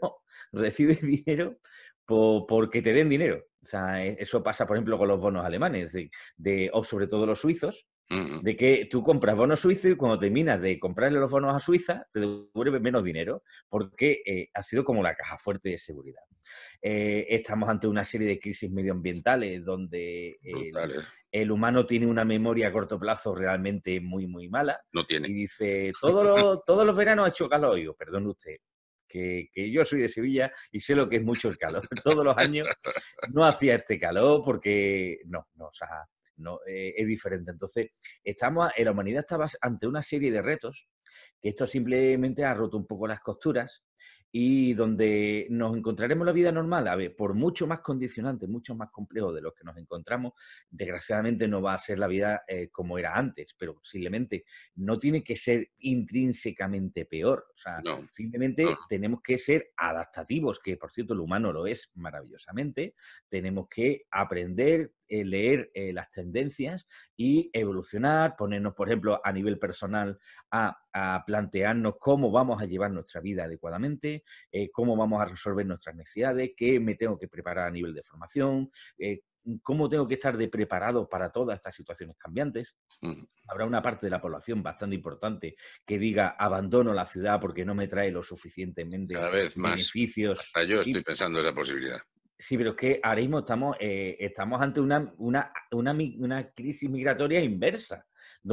dinero porque te den dinero. O sea, eso pasa, por ejemplo, con los bonos alemanes o sobre todo los suizos, de que tú compras bonos suizos y cuando terminas de comprarle los bonos a Suiza, te devuelven menos dinero porque ha sido como la caja fuerte de seguridad. Estamos ante una serie de crisis medioambientales donde el humano tiene una memoria a corto plazo realmente muy, muy mala. No tiene. Y dice, todos los veranos ha hecho calor. Y digo, perdón usted, que yo soy de Sevilla y sé lo que es mucho el calor. Todos los años no hacía este calor porque o sea, no, es diferente. Entonces, la humanidad estaba ante una serie de retos que esto simplemente ha roto un poco las costuras y donde nos encontraremos la vida normal, a ver, por mucho más condicionante, mucho más complejo de lo que nos encontramos, desgraciadamente no va a ser la vida como era antes, pero posiblemente no tiene que ser intrínsecamente peor, o sea, simplemente tenemos que ser adaptativos, que por cierto el humano lo es maravillosamente, tenemos que aprender, leer las tendencias y evolucionar, ponernos, por ejemplo, a nivel personal a plantearnos cómo vamos a llevar nuestra vida adecuadamente, cómo vamos a resolver nuestras necesidades, qué me tengo que preparar a nivel de formación, cómo tengo que estar preparado para todas estas situaciones cambiantes. Habrá una parte de la población bastante importante que diga abandono la ciudad porque no me trae lo suficientemente cada vez más beneficios. Hasta yo estoy pensando esa posibilidad. Sí, pero es que ahora mismo estamos ante una crisis migratoria inversa,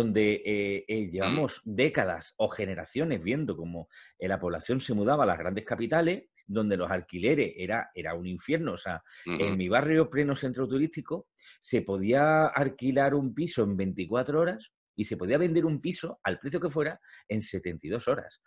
donde llevamos décadas o generaciones viendo cómo la población se mudaba a las grandes capitales, donde los alquileres era un infierno. O sea, en mi barrio pleno centro turístico se podía alquilar un piso en 24 horas y se podía vender un piso al precio que fuera en 72 horas.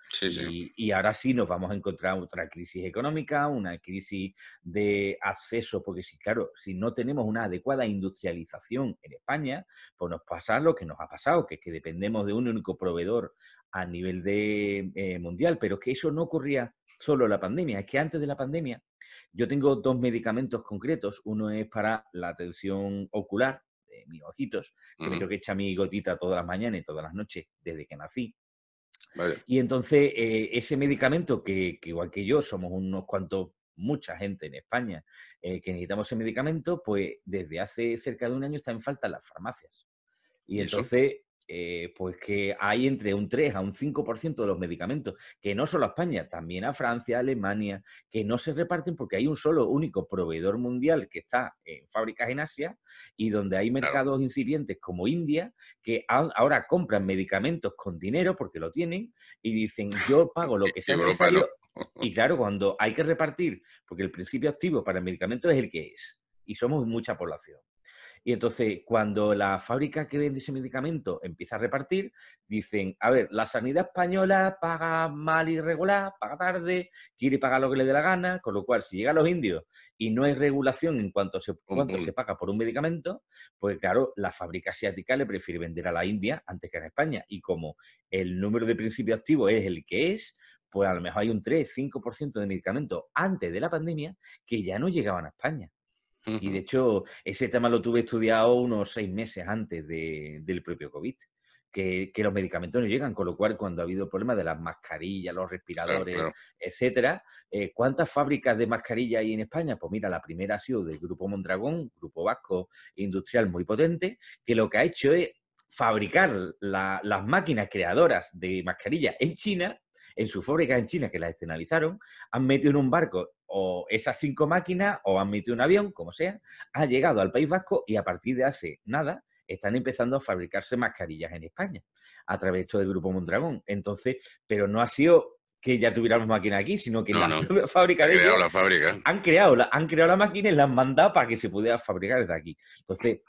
Y ahora sí nos vamos a encontrar otra crisis económica, una crisis de acceso, porque sí, claro, si no tenemos una adecuada industrialización en España, pues nos pasa lo que nos ha pasado, que es que dependemos de un único proveedor a nivel mundial, pero es que eso no ocurría solo en la pandemia, es que antes de la pandemia yo tengo 2 medicamentos concretos, uno es para la tensión ocular, de mis ojitos, que me tengo que echar mi gotita todas las mañanas y todas las noches desde que nací. Vale. Y entonces ese medicamento, que igual que yo somos unos cuantos, mucha gente en España que necesitamos ese medicamento, pues desde hace cerca de un año está en falta en las farmacias. Y entonces, pues que hay entre un 3 a un 5% de los medicamentos, que no solo a España, también a Francia, a Alemania, que no se reparten porque hay un solo único proveedor mundial que está en fábricas en Asia y donde hay mercados incipientes como India, que ahora compran medicamentos con dinero porque lo tienen y dicen, yo pago lo que sea necesario. Y claro, cuando hay que repartir, porque el principio activo para el medicamento es el que es, y somos mucha población. Y entonces, cuando la fábrica que vende ese medicamento empieza a repartir, dicen, a ver, la sanidad española paga mal y irregular, paga tarde, quiere pagar lo que le dé la gana, con lo cual, si llegan los indios y no hay regulación en cuanto se paga por un medicamento, pues claro, la fábrica asiática le prefiere vender a la India antes que a España. Y como el número de principio activo es el que es, pues a lo mejor hay un 3-5% de medicamentos antes de la pandemia que ya no llegaban a España. Y de hecho, ese tema lo tuve estudiado unos 6 meses antes del propio COVID, que los medicamentos no llegan, con lo cual cuando ha habido problemas de las mascarillas, los respiradores, etcétera, ¿cuántas fábricas de mascarillas hay en España? Pues mira, la primera ha sido del Grupo Mondragón, grupo vasco industrial muy potente, que lo que ha hecho es fabricar las máquinas creadoras de mascarillas en China, en sus fábricas en China, que las externalizaron, han metido en un barco o esas 5 máquinas o han metido un avión, como sea, ha llegado al País Vasco y a partir de hace nada están empezando a fabricarse mascarillas en España a través de esto del Grupo Mondragón. Entonces, pero no ha sido que ya tuviéramos máquina aquí, sino que la fábrica de ellos han creado la máquina y la han mandado para que se pudiera fabricar desde aquí. Entonces,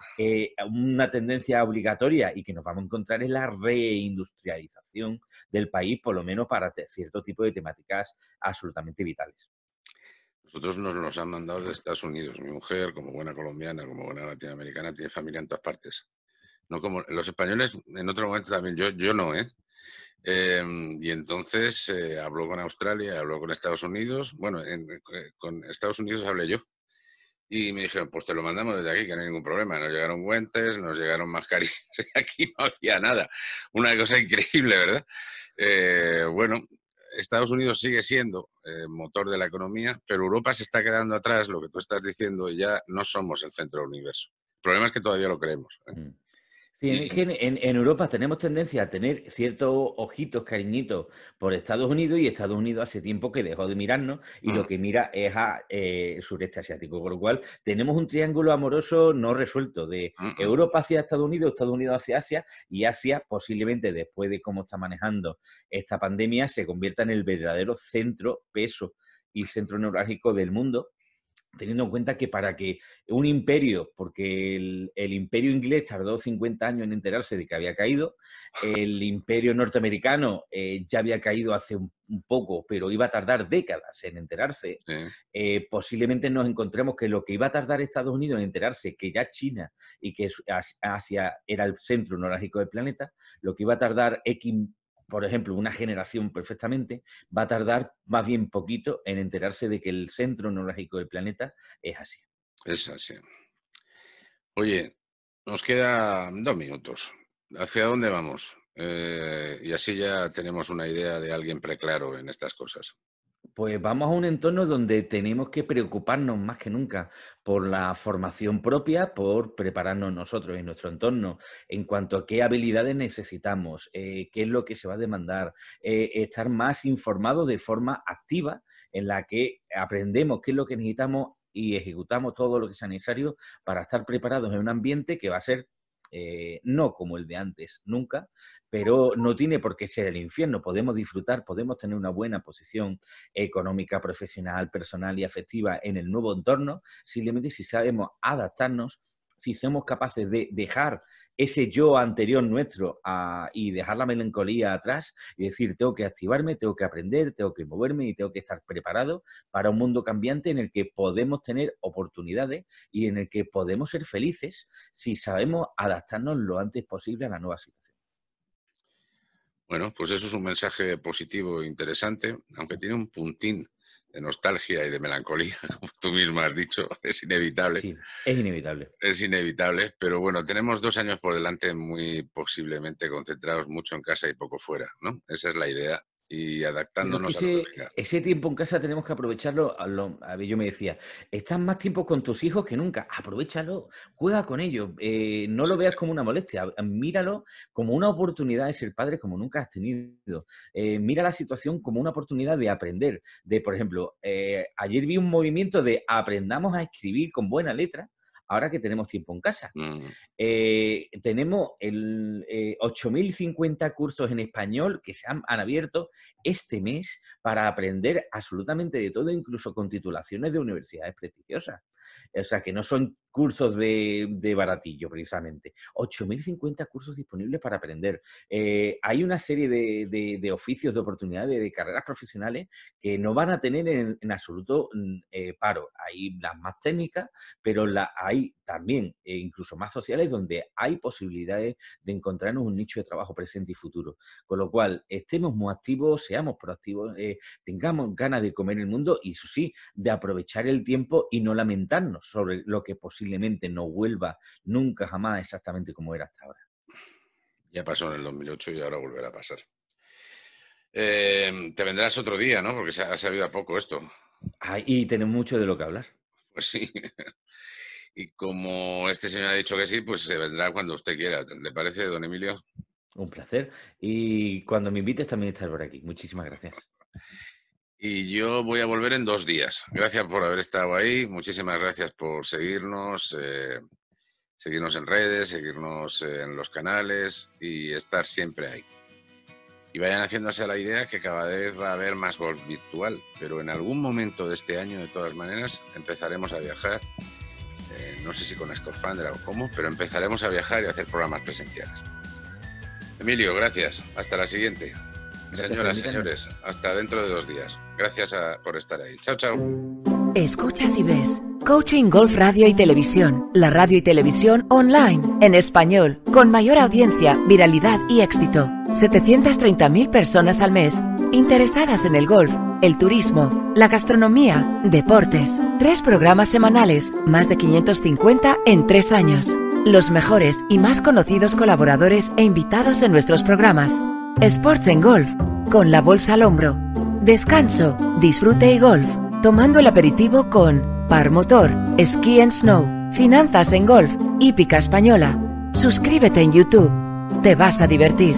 una tendencia obligatoria y que nos vamos a encontrar es la reindustrialización del país, por lo menos para cierto tipo de temáticas absolutamente vitales. Nosotros nos los han mandado de Estados Unidos. Mi mujer, como buena colombiana, como buena latinoamericana, tiene familia en todas partes. No como los españoles, en otro momento también, yo no, Y entonces habló con Australia, habló con Estados Unidos. Bueno, con Estados Unidos hablé yo. Y me dijeron, pues te lo mandamos desde aquí, que no hay ningún problema. Nos llegaron guantes, nos llegaron mascarillas. Aquí no había nada. Una cosa increíble, ¿verdad? Bueno, Estados Unidos sigue siendo motor de la economía, pero Europa se está quedando atrás, lo que tú estás diciendo, y ya no somos el centro del universo. El problema es que todavía lo creemos. Sí, en Europa tenemos tendencia a tener ciertos ojitos, cariñitos por Estados Unidos, y Estados Unidos hace tiempo que dejó de mirarnos y lo que mira es a el sureste asiático, con lo cual tenemos un triángulo amoroso no resuelto de Europa hacia Estados Unidos hacia Asia, y Asia posiblemente después de cómo está manejando esta pandemia se convierta en el verdadero centro, peso y centro neurálgico del mundo, teniendo en cuenta que para que un imperio, porque el imperio inglés tardó 50 años en enterarse de que había caído, el imperio norteamericano ya había caído hace un poco, pero iba a tardar décadas en enterarse, posiblemente nos encontremos que lo que iba a tardar Estados Unidos en enterarse, que ya China y que Asia era el centro neurálgico del planeta, lo que iba a tardar por ejemplo, una generación perfectamente, va a tardar más bien poquito en enterarse de que el centro neurálgico del planeta es Asia. Es Asia. Oye, nos quedan 2 minutos. ¿Hacia dónde vamos? Y así ya tenemos una idea de alguien preclaro en estas cosas. Pues vamos a un entorno donde tenemos que preocuparnos más que nunca por la formación propia, por prepararnos nosotros en nuestro entorno, en cuanto a qué habilidades necesitamos, qué es lo que se va a demandar, estar más informados de forma activa, en la que aprendemos qué es lo que necesitamos y ejecutamos todo lo que sea necesario para estar preparados en un ambiente que va a ser no como el de antes, nunca, pero no tiene por qué ser el infierno. Podemos disfrutar, podemos tener una buena posición económica, profesional, personal y afectiva en el nuevo entorno, simplemente si sabemos adaptarnos, si somos capaces de dejar ese yo anterior nuestro y dejar la melancolía atrás y decir, tengo que activarme, tengo que aprender, tengo que moverme y tengo que estar preparado para un mundo cambiante en el que podemos tener oportunidades y en el que podemos ser felices si sabemos adaptarnos lo antes posible a la nueva situación. Bueno, pues eso es un mensaje positivo e interesante, aunque tiene un puntín de nostalgia y de melancolía, como tú mismo has dicho, es inevitable. Sí, es inevitable. Es inevitable, pero bueno, tenemos 2 años por delante muy posiblemente concentrados mucho en casa y poco fuera, ¿no? Esa es la idea. Y adaptándonos a lo que venga. Ese tiempo en casa tenemos que aprovecharlo. A ver, yo me decía, estás más tiempo con tus hijos que nunca. Aprovéchalo, juega con ellos. No lo veas como una molestia. Míralo como una oportunidad de ser padre como nunca has tenido. Mira la situación como una oportunidad de aprender. Por ejemplo, ayer vi un movimiento de aprendamos a escribir con buena letra. Ahora que tenemos tiempo en casa. Tenemos 8.050 cursos en español que se han abierto este mes para aprender absolutamente de todo, incluso con titulaciones de universidades prestigiosas. O sea, que no son cursos de baratillo, precisamente. 8.050 cursos disponibles para aprender. Hay una serie de oficios, de oportunidades, de carreras profesionales que no van a tener en absoluto paro. Hay las más técnicas, pero hay también, incluso más sociales, donde hay posibilidades de encontrarnos un nicho de trabajo presente y futuro. Con lo cual, estemos muy activos, seamos proactivos, tengamos ganas de comer el mundo y, eso sí, de aprovechar el tiempo y no lamentarnos sobre lo que posiblemente no vuelva nunca jamás exactamente como era hasta ahora. Ya pasó en el 2008 y ahora volverá a pasar. Te vendrás otro día, ¿no? Porque se ha sabido a poco esto. Y tenemos mucho de lo que hablar. Pues sí. Y como este señor ha dicho que sí, pues se vendrá cuando usted quiera. ¿Le parece, don Emilio? Un placer. Y cuando me invites también estar por aquí. Muchísimas gracias. Y yo voy a volver en 2 días. Gracias por haber estado ahí. Muchísimas gracias por seguirnos, seguirnos en redes, seguirnos en los canales y estar siempre ahí. Y vayan haciéndose la idea que cada vez va a haber más golf virtual, pero en algún momento de este año, de todas maneras, empezaremos a viajar. No sé si con Scorfander o cómo, pero empezaremos a viajar y a hacer programas presenciales. Emilio, gracias. Hasta la siguiente. Señoras, señores, hasta dentro de 2 días. Gracias por estar ahí. Chao, chao. Escuchas y ves Coaching Golf Radio y Televisión, la radio y televisión online, en español, con mayor audiencia, viralidad y éxito. 730.000 personas al mes interesadas en el golf, el turismo, la gastronomía, deportes. 3 programas semanales, más de 550 en 3 años. Los mejores y más conocidos colaboradores e invitados en nuestros programas. Sports en Golf, con la bolsa al hombro. Descanso, disfrute y golf, tomando el aperitivo con Par Motor, Ski and Snow, Finanzas en Golf, Hípica Española. Suscríbete en YouTube. Te vas a divertir.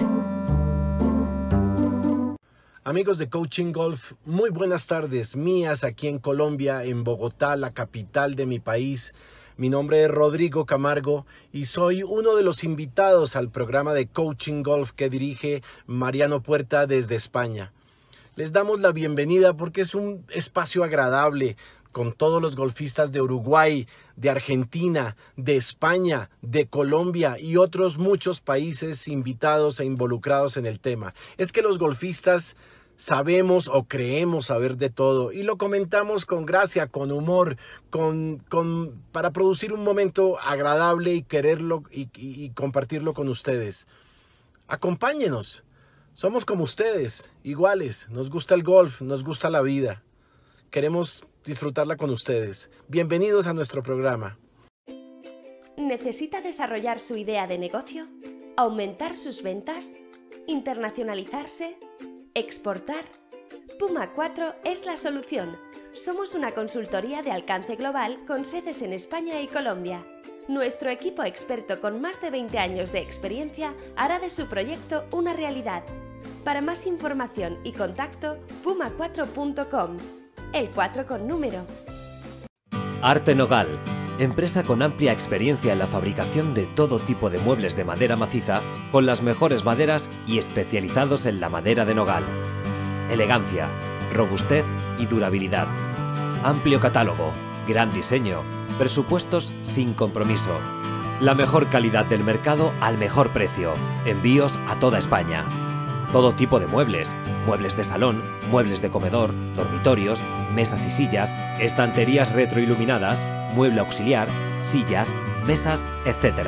Amigos de Coaching Golf, muy buenas tardes mías aquí en Colombia, en Bogotá, la capital de mi país. Mi nombre es Rodrigo Camargo y soy uno de los invitados al programa de Coaching Golf que dirige Mariano Puerta desde España. Les damos la bienvenida porque es un espacio agradable con todos los golfistas de Uruguay, de Argentina, de España, de Colombia y otros muchos países invitados e involucrados en el tema. Es que los golfistas sabemos o creemos saber de todo y lo comentamos con gracia, con humor, para producir un momento agradable y quererlo y compartirlo con ustedes. Acompáñenos, somos como ustedes, iguales, nos gusta el golf, nos gusta la vida, queremos disfrutarla con ustedes. Bienvenidos a nuestro programa. ¿Necesita desarrollar su idea de negocio? ¿Aumentar sus ventas? ¿Internacionalizarse? ¿Exportar? Puma 4 es la solución. Somos una consultoría de alcance global con sedes en España y Colombia. Nuestro equipo experto con más de 20 años de experiencia hará de su proyecto una realidad. Para más información y contacto, puma4.com. El 4 con número. Arte Nogal, empresa con amplia experiencia en la fabricación de todo tipo de muebles de madera maciza, con las mejores maderas y especializados en la madera de nogal. Elegancia, robustez y durabilidad. Amplio catálogo, gran diseño, presupuestos sin compromiso. La mejor calidad del mercado al mejor precio. Envíos a toda España. Todo tipo de muebles, muebles de salón, muebles de comedor, dormitorios, mesas y sillas, estanterías retroiluminadas, mueble auxiliar, sillas, mesas, etc.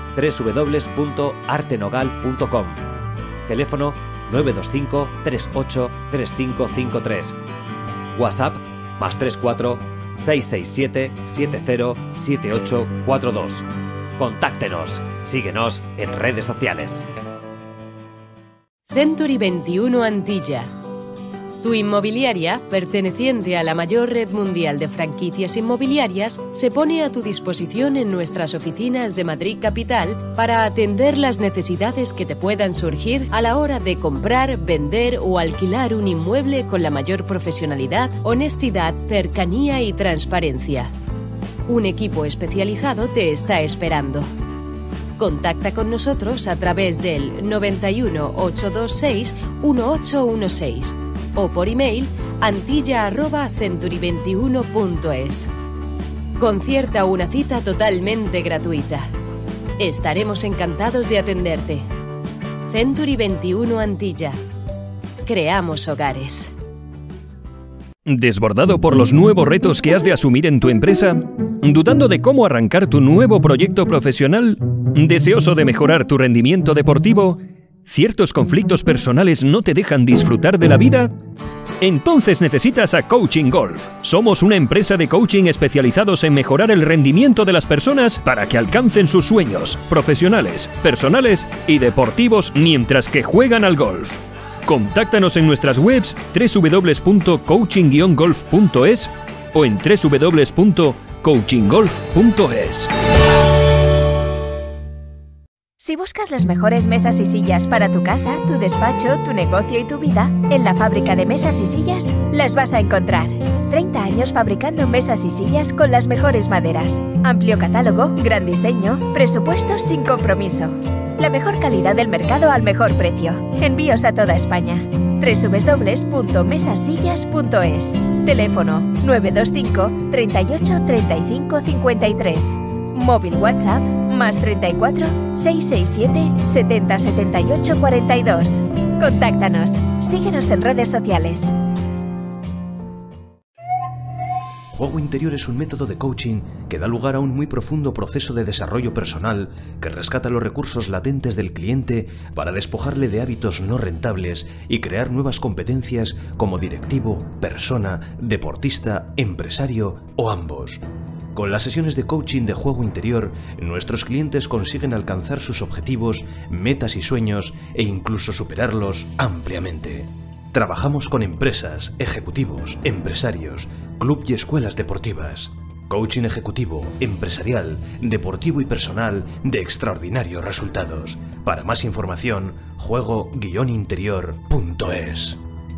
www.artenogal.com. Teléfono 925 38 3553. WhatsApp +34 667 70 7842. Contáctenos. Síguenos en redes sociales. Century 21 Antilla. Tu inmobiliaria, perteneciente a la mayor red mundial de franquicias inmobiliarias, se pone a tu disposición en nuestras oficinas de Madrid Capital para atender las necesidades que te puedan surgir a la hora de comprar, vender o alquilar un inmueble con la mayor profesionalidad, honestidad, cercanía y transparencia. Un equipo especializado te está esperando. Contacta con nosotros a través del 91 826 1816 o por email antilla@century21.es. Concierta una cita totalmente gratuita. Estaremos encantados de atenderte. Century 21 Antilla. Creamos hogares. ¿Desbordado por los nuevos retos que has de asumir en tu empresa? ¿Dudando de cómo arrancar tu nuevo proyecto profesional? ¿Deseoso de mejorar tu rendimiento deportivo? ¿Ciertos conflictos personales no te dejan disfrutar de la vida? Entonces necesitas a Coaching Golf. Somos una empresa de coaching especializados en mejorar el rendimiento de las personas para que alcancen sus sueños profesionales, personales y deportivos mientras que juegan al golf. Contáctanos en nuestras webs www.coaching-golf.es o en www.coachinggolf.es. Si buscas las mejores mesas y sillas para tu casa, tu despacho, tu negocio y tu vida, en la fábrica de mesas y sillas las vas a encontrar. 30 años fabricando mesas y sillas con las mejores maderas. Amplio catálogo, gran diseño, presupuestos sin compromiso. La mejor calidad del mercado al mejor precio. Envíos a toda España. www.mesasillas.es. Teléfono 925 38 35 53. Móvil WhatsApp +34 667 70 78 42. Contáctanos. Síguenos en redes sociales. juego interior es un método de coaching que da lugar a un muy profundo proceso de desarrollo personal que rescata los recursos latentes del cliente para despojarle de hábitos no rentables y crear nuevas competencias como directivo, persona, deportista, empresario o ambos. Con las sesiones de coaching de juego interior, nuestros clientes consiguen alcanzar sus objetivos, metas y sueños e incluso superarlos ampliamente. Trabajamos con empresas, ejecutivos, empresarios, club y escuelas deportivas. Coaching ejecutivo, empresarial, deportivo y personal de extraordinarios resultados. Para más información, juego-interior.es.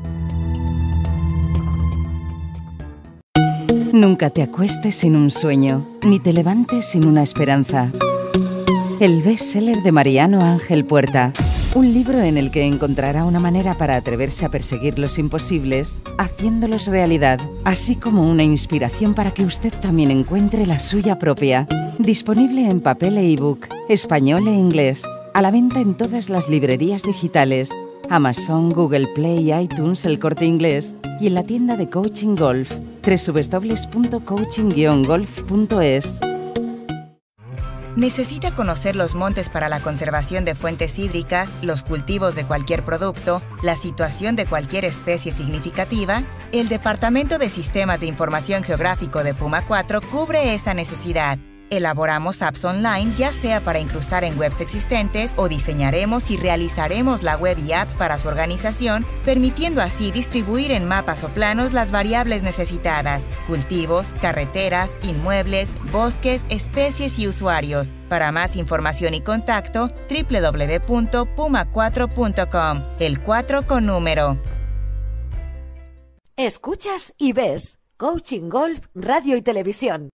Nunca te acuestes sin un sueño, ni te levantes sin una esperanza. El bestseller de Mariano Ángel Puerta. Un libro en el que encontrará una manera para atreverse a perseguir los imposibles, haciéndolos realidad, así como una inspiración para que usted también encuentre la suya propia. Disponible en papel e ebook, español e inglés. A la venta en todas las librerías digitales, Amazon, Google Play, iTunes, El Corte Inglés y en la tienda de Coaching Golf, www.coaching-golf.es. ¿Necesita conocer los montes para la conservación de fuentes hídricas, los cultivos de cualquier producto, la situación de cualquier especie significativa? El Departamento de Sistemas de Información Geográfico de Puma 4 cubre esa necesidad. Elaboramos apps online, ya sea para incrustar en webs existentes o diseñaremos y realizaremos la web y app para su organización, permitiendo así distribuir en mapas o planos las variables necesitadas: cultivos, carreteras, inmuebles, bosques, especies y usuarios. Para más información y contacto, www.puma4.com, el 4 con número. Escuchas y ves Coaching Golf Radio y Televisión.